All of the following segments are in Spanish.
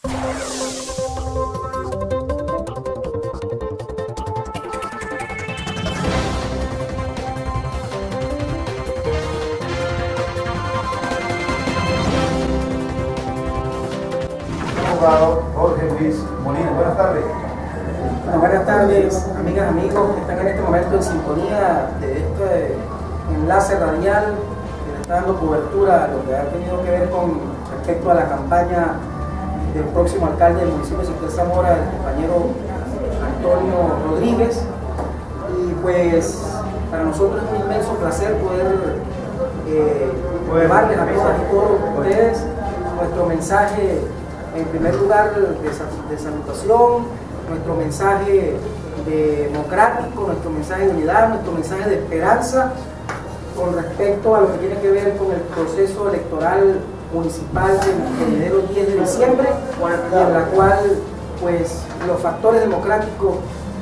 Abogado Jorge Luis Molina, buenas tardes. Bueno, buenas tardes, amigas, amigos que están en este momento en sintonía de este enlace radial que le está dando cobertura a lo que ha tenido que ver con respecto a la campaña del próximo alcalde del municipio de Ezequiel Zamora, el compañero Antonio Rodríguez. Y pues para nosotros es un inmenso placer poder llevarles a todos ustedes nuestro mensaje, en primer lugar, de salutación, nuestro mensaje democrático, nuestro mensaje de unidad, nuestro mensaje de esperanza con respecto a lo que tiene que ver con el proceso electoral municipal del enero 10 de diciembre, en la cual pues los factores democráticos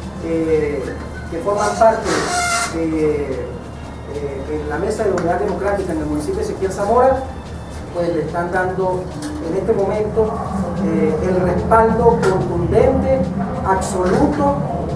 que forman parte de la mesa de unidad democrática en el municipio de Ezequiel Zamora pues le están dando en este momento el respaldo contundente, absoluto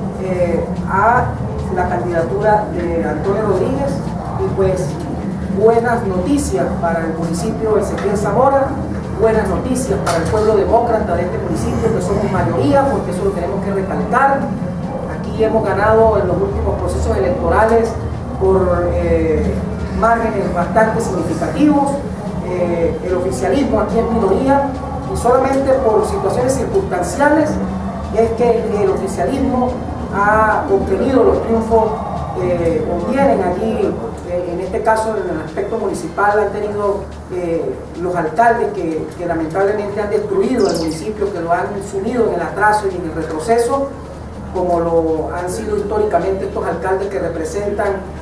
a la candidatura de Antonio Rodríguez. Y pues buenas noticias para el municipio de Ezequiel Zamora, buenas noticias para el pueblo demócrata de este municipio, que somos mayoría, porque eso lo tenemos que recalcar. Aquí hemos ganado en los últimos procesos electorales por márgenes bastante significativos. El oficialismo aquí es minoría y solamente por situaciones circunstanciales es que el oficialismo ha obtenido los triunfos que convienen allí. En este caso, en el aspecto municipal, han tenido los alcaldes que lamentablemente han destruido el municipio, que lo han sumido en el atraso y en el retroceso, como lo han sido históricamente estos alcaldes que representan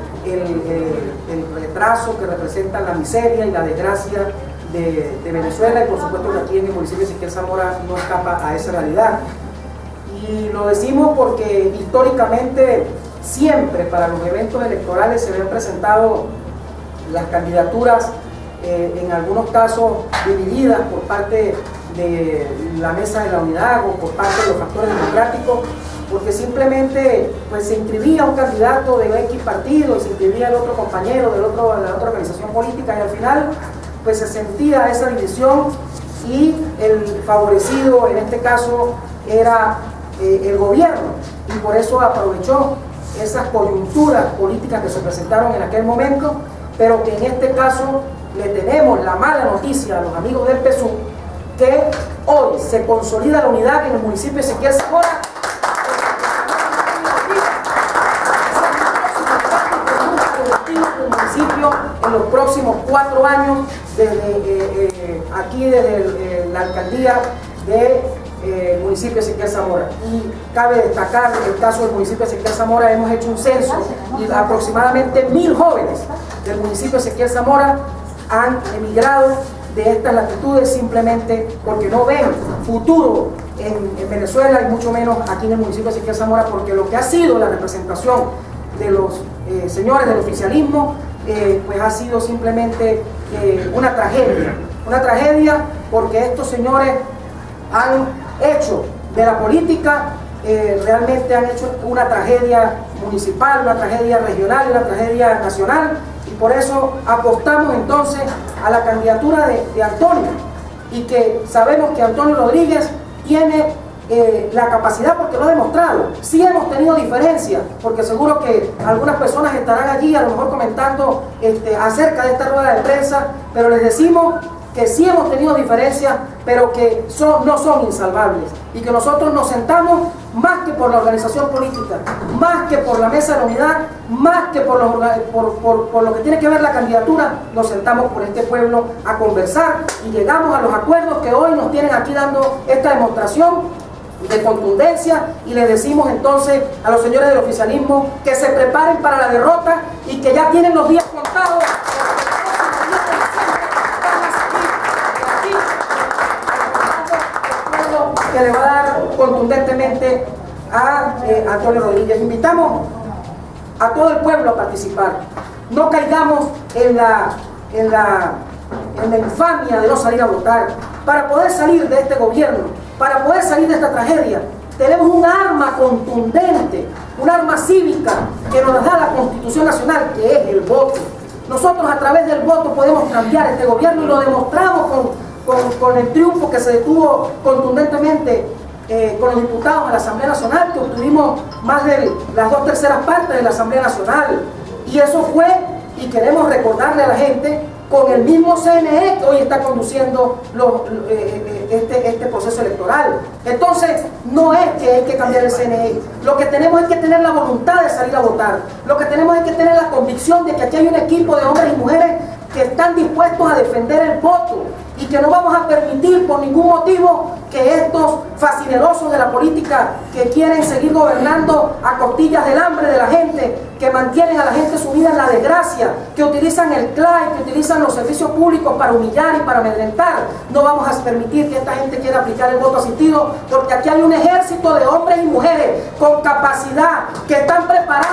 el retraso, que representan la miseria y la desgracia de Venezuela, y por supuesto que aquí en el municipio de Ezequiel Zamora no escapa a esa realidad. Y lo decimos porque históricamente siempre para los eventos electorales se habían presentado las candidaturas, en algunos casos divididas por parte de la mesa de la unidad o por parte de los factores democráticos, porque simplemente pues se inscribía un candidato de X partido y se inscribía el otro compañero de la otra organización política, y al final pues se sentía esa división y el favorecido en este caso era el gobierno, y por eso aprovechó esas coyunturas políticas que se presentaron en aquel momento, pero que en este caso le tenemos la mala noticia a los amigos del PSUV, que hoy se consolida la unidad en el municipio de Ezequiel Zamora. Del municipio en los próximos 4 años, desde la alcaldía del municipio de Ezequiel Zamora. Y cabe destacar que en el caso del municipio de Ezequiel Zamora hemos hecho un censo y aproximadamente 1000 jóvenes del municipio de Ezequiel Zamora han emigrado de estas latitudes simplemente porque no ven futuro en Venezuela y mucho menos aquí en el municipio de Ezequiel Zamora, porque lo que ha sido la representación de los señores del oficialismo pues ha sido simplemente una tragedia, porque estos señores han hecho de la política, realmente han hecho una tragedia municipal, una tragedia regional y una tragedia nacional, y por eso apostamos entonces a la candidatura de Antonio, y que sabemos que Antonio Rodríguez tiene la capacidad, porque lo ha demostrado. Sí hemos tenido diferencias, porque seguro que algunas personas estarán allí a lo mejor comentando acerca de esta rueda de prensa, pero les decimos que sí hemos tenido diferencias, pero que no son insalvables, y que nosotros nos sentamos más que por la organización política, más que por la mesa de la unidad, más que por lo que tiene que ver la candidatura, nos sentamos por este pueblo a conversar y llegamos a los acuerdos que hoy nos tienen aquí dando esta demostración de contundencia. Y les decimos entonces a los señores del oficialismo que se preparen para la derrota y que ya tienen los días contados, que le va a dar contundentemente a Antonio Rodríguez. Invitamos a todo el pueblo a participar. No caigamos en la infamia de no salir a votar. Para poder salir de este gobierno para poder salir de esta tragedia, tenemos un arma contundente, un arma cívica que nos da la Constitución Nacional, que es el voto. Nosotros a través del voto podemos cambiar este gobierno y lo demostramos con el triunfo que se detuvo contundentemente con los diputados a la Asamblea Nacional, que obtuvimos más de las 2/3 partes de la Asamblea Nacional. Y eso fue, y queremos recordarle a la gente, con el mismo CNE que hoy está conduciendo este proceso electoral. Entonces, no es que hay que cambiar el CNE. Lo que tenemos es que tener la voluntad de salir a votar. Lo que tenemos es que tener la convicción de que aquí hay un equipo de hombres y mujeres que están dispuestos a defender el voto y que no vamos a permitir por ningún motivo que estos fascinerosos de la política que quieren seguir gobernando a costillas del hambre de la gente, que mantienen a la gente sumida en la desgracia, que utilizan el CLAI, que utilizan los servicios públicos para humillar y para amedrentar, no vamos a permitir que esta gente quiera aplicar el voto asistido, porque aquí hay un ejército de hombres y mujeres con capacidad, que están preparados.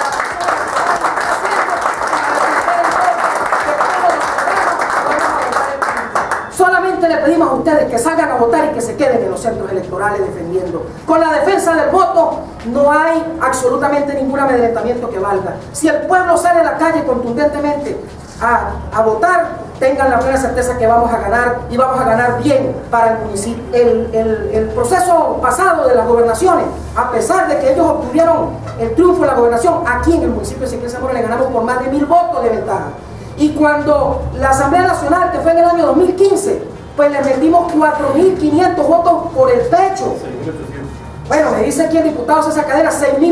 Solamente le pedimos a ustedes que salgan a votar y que se queden en los centros electorales defendiendo. Con la defensa del voto no hay absolutamente ningún amedrentamiento que valga. Si el pueblo sale a la calle contundentemente a votar, tengan la plena certeza que vamos a ganar, y vamos a ganar bien para el municipio. El proceso pasado de las gobernaciones, a pesar de que ellos obtuvieron el triunfo en la gobernación, aquí en el municipio de Ezequiel Zamora le ganamos por más de 1000 votos de ventaja. Y cuando la Asamblea Nacional, que fue en el año 2015, pues le metimos 4500 votos por el pecho. Bueno, me dice aquí el diputado César Cadena,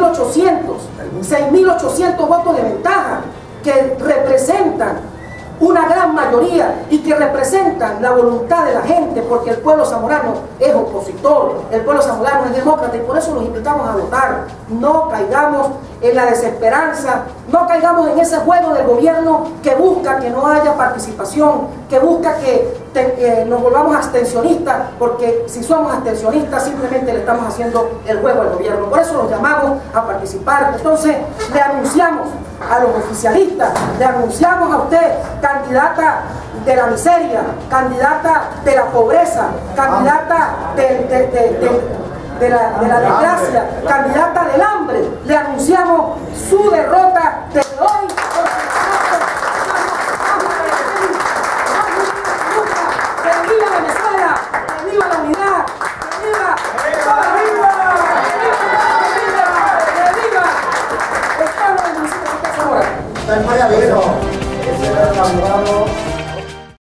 6800 votos de ventaja, que representan una gran mayoría y que representan la voluntad de la gente, porque el pueblo zamorano es opositor, el pueblo zamorano es demócrata, y por eso los invitamos a votar. No caigamos en la desesperanza, no caigamos en ese juego del gobierno que busca que no haya participación, que busca que nos volvamos abstencionistas, porque si somos abstencionistas simplemente le estamos haciendo el juego al gobierno. Por eso los llamamos a participar. Entonces le anunciamos a los oficialistas, le anunciamos a usted, candidata de la miseria, candidata de la pobreza, candidata de la desgracia, candidata del hambre, le anunciamos su derrota de hoy.